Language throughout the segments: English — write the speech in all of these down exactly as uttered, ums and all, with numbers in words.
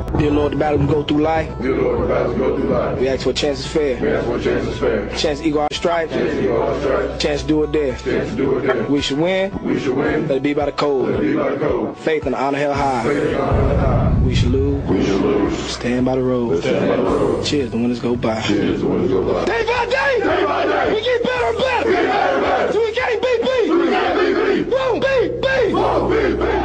Dear Lord, the battle we go through life. Dear Lord, the battle we go through life. We ask for a chance is fair. We ask for a chance is fair. Chance to equal our stripes. Chance to equal our stripes. Chance to do it there. Chance to do it there. We should win. We should win. Let it be by the code. Let it be by the code. Faith and honor held high. Faith and honor held high. We should lose. We should lose. Stand by the road. Stand by the road. Cheers, the winners go by. Cheers, the winners go by. Day by day. Day by day. We get better and better. We get better and better. So we can't beat beat. So we can't beat beat. Won't beat beat. Won't beat beat.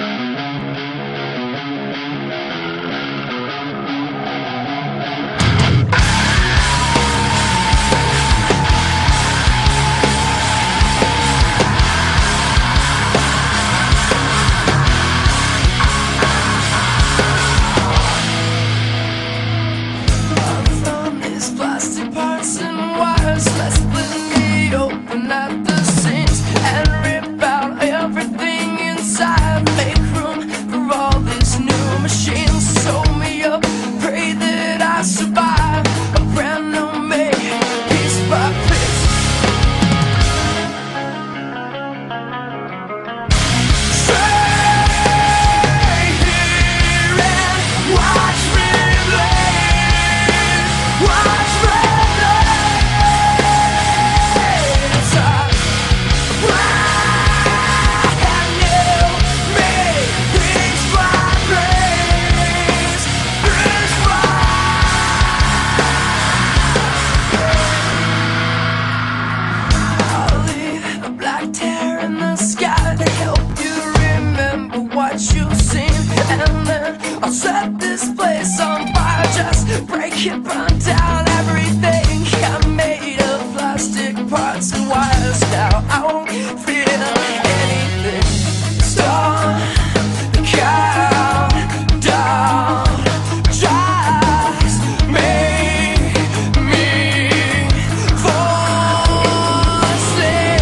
Plastic parts and wires, let's split me open at the seams and rip out everything inside. Make room for all these new machines. Sew me up, pray that I survive. A brand new me, piece by piece. Stay here and watch me bleed. Watch. I'll set this place on fire, just break it, burn down everything. I'm made of plastic parts and wires now. I won't feel anything. Stop the countdown. Just make me fall asleep.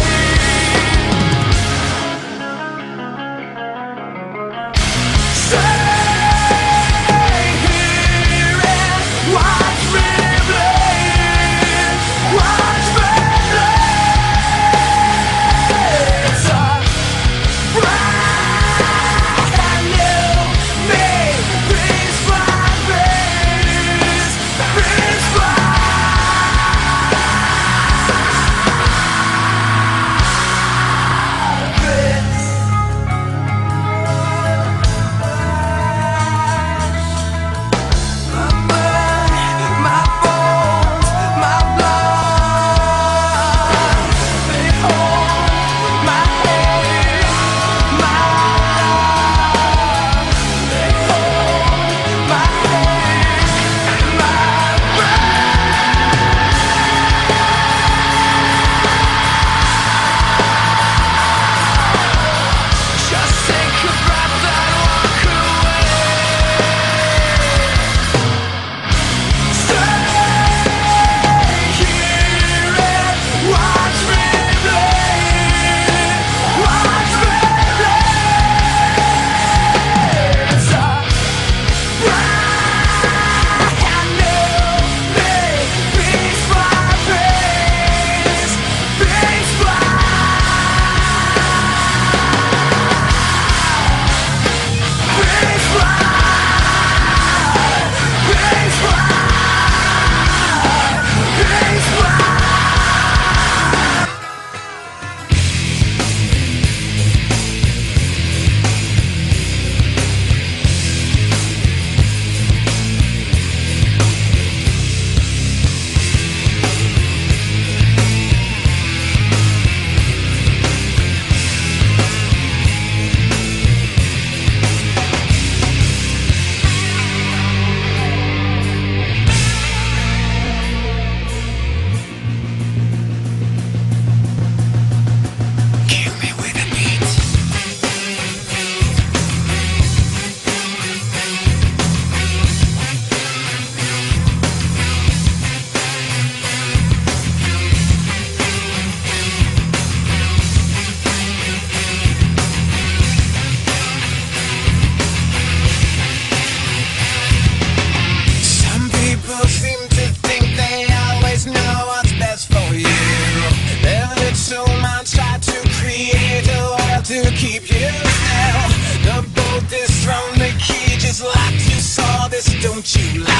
Stay to keep you still. The boat is thrown, the key just locked, you saw the Don't you lie.